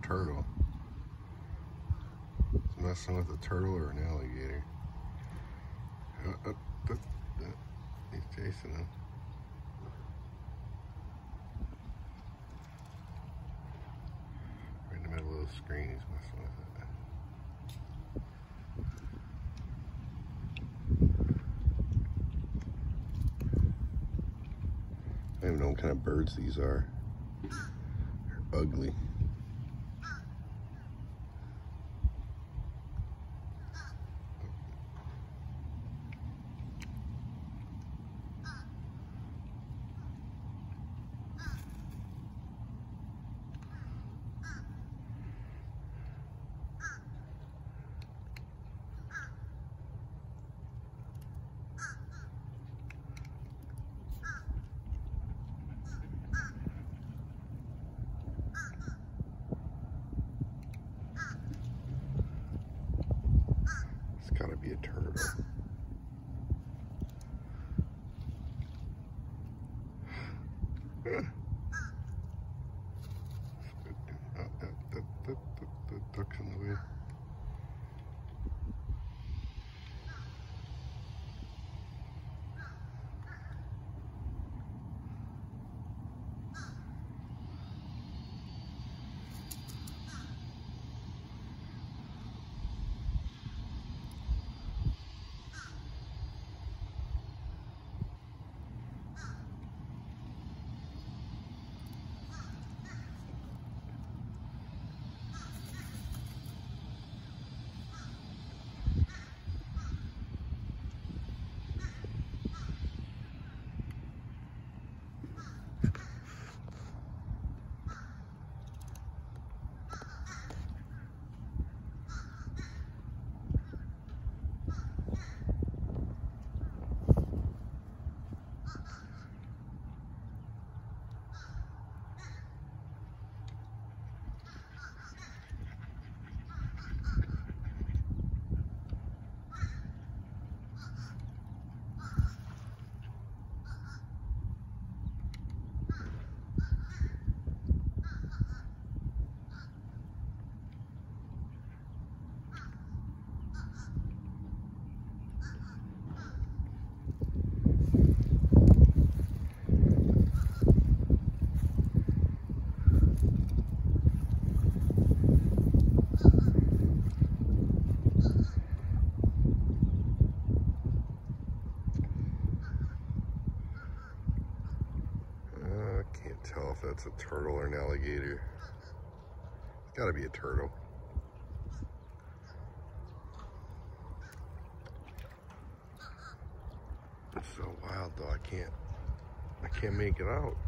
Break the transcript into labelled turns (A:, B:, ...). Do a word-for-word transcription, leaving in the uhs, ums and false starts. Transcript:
A: turtle. It's messing with a turtle or an alligator. Uh, uh, uh, uh, he's chasing him. Right in the middle of the screen, he's messing with it. I don't even know what kind of birds these are. They're ugly. It's gotta be a turtle. The, the, the, the duck's in the way. Tell if that's a turtle or an alligator. It's gotta be a turtle. It's so wild though, I can't I can't make it out.